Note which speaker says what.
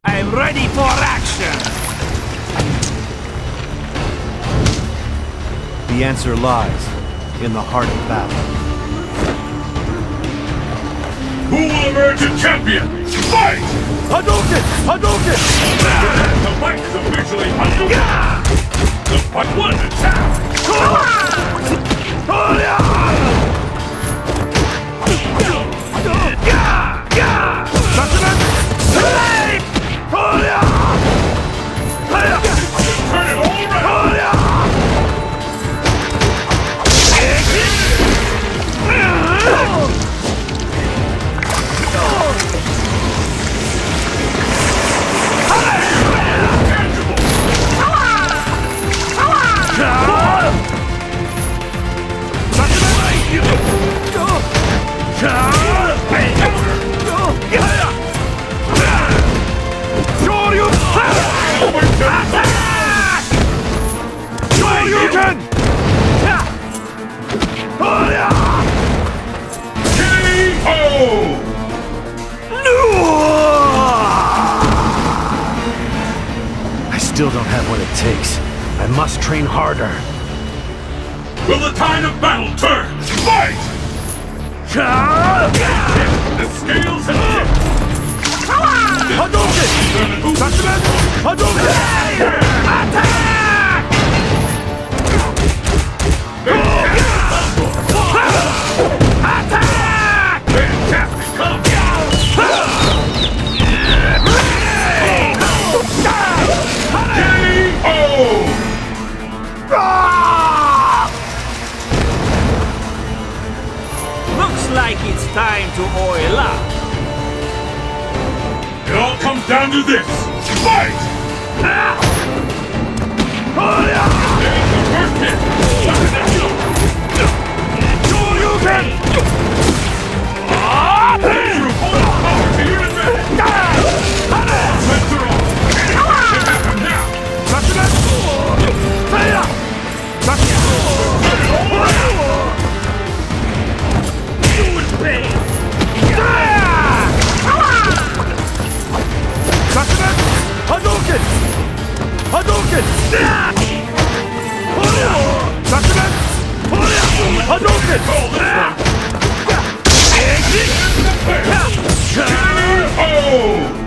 Speaker 1: I'm ready for action!
Speaker 2: The answer lies in the heart of battle.
Speaker 3: Who will emerge a champion? Fight!
Speaker 2: Hadouken! Hadouken!
Speaker 3: The fight is officially underway! The fight one attack! Turn it all around!
Speaker 2: I still don't have what it takes. I must train harder.
Speaker 3: Will the tide of battle turn? Fight! The scales have tipped!
Speaker 2: Hadouken! Hadouken!
Speaker 1: Attack! Attack!
Speaker 3: Fantastic combo!
Speaker 1: Looks like it's time to oil up.
Speaker 3: It all comes down to this. Fight! There's the first hit. Raise your opponent's power to your advantage. Sets are on. It happened now.
Speaker 2: Hadouken! Hadouken! Hadouken!
Speaker 3: Oh!